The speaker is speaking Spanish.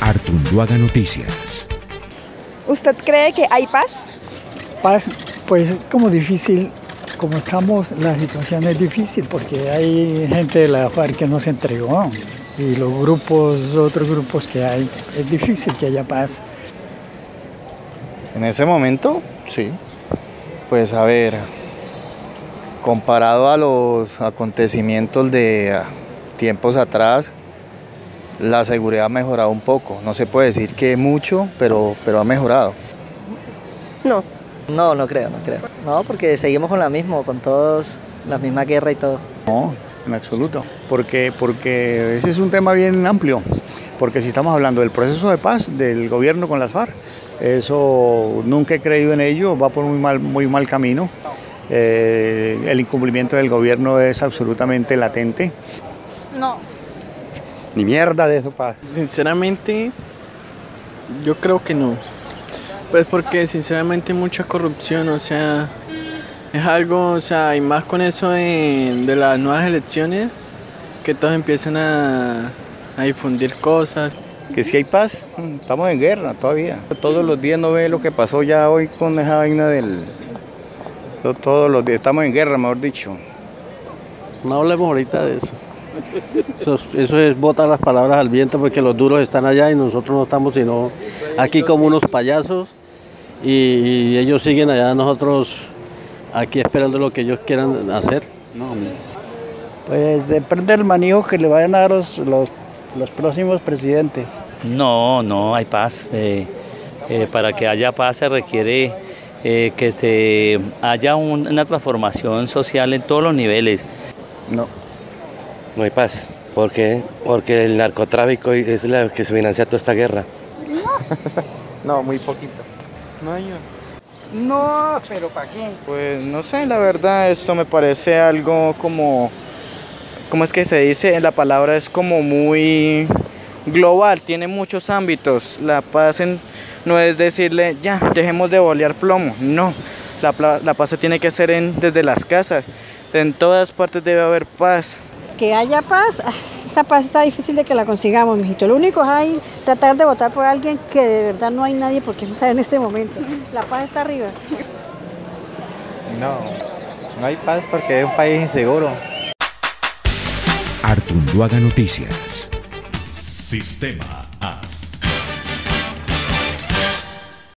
Artunduaga Noticias. ¿Usted cree que hay paz? Paz, pues es como difícil, como estamos, la situación es difícil porque hay gente de la FARC que no se entregó y los grupos, otros grupos que hay, es difícil que haya paz. En ese momento, sí. Pues a ver, comparado a los acontecimientos de tiempos atrás, la seguridad ha mejorado un poco. No se puede decir que mucho, pero ha mejorado. No. No creo. No, porque seguimos con la misma, con todos, la misma guerra y todo. No, en absoluto, porque ese es un tema bien amplio, porque si estamos hablando del proceso de paz del gobierno con las FARC, eso nunca he creído en ello, va por muy mal camino. El incumplimiento del gobierno es absolutamente latente. No. Ni mierda de eso, paz. Sinceramente, yo creo que no. Pues porque sinceramente hay mucha corrupción, o sea, es algo, o sea, y más con eso de las nuevas elecciones, que todos empiezan a difundir cosas. Que si hay paz, estamos en guerra todavía. Todos los días no ve lo que pasó ya hoy con esa vaina del... Todos los días estamos en guerra, mejor dicho. No hablemos ahorita de eso. Eso es botar las palabras al viento porque los duros están allá y nosotros no estamos sino aquí como unos payasos y ellos siguen allá, nosotros aquí esperando lo que ellos quieran hacer. No, Pues depende del manejo que le vayan a dar los próximos presidentes. No hay paz. Para que haya paz se requiere que se haya una transformación social en todos los niveles. No hay paz. ¿Por qué? Porque el narcotráfico es la que se financia toda esta guerra. No, muy poquito. No, pero ¿para qué? Pues no sé, la verdad, esto me parece algo como... ¿Cómo es que se dice? La palabra es como muy global, tiene muchos ámbitos. La paz no es decirle, ya, dejemos de bolear plomo. No, la paz se tiene que hacer desde las casas. En todas partes debe haber paz. Que haya paz, esa paz está difícil de que la consigamos, mijito. Lo único es tratar de votar por alguien que de verdad no hay nadie por quien usar en este momento. La paz está arriba. No hay paz porque es un país inseguro. Artunduaga Noticias. Sistema AS.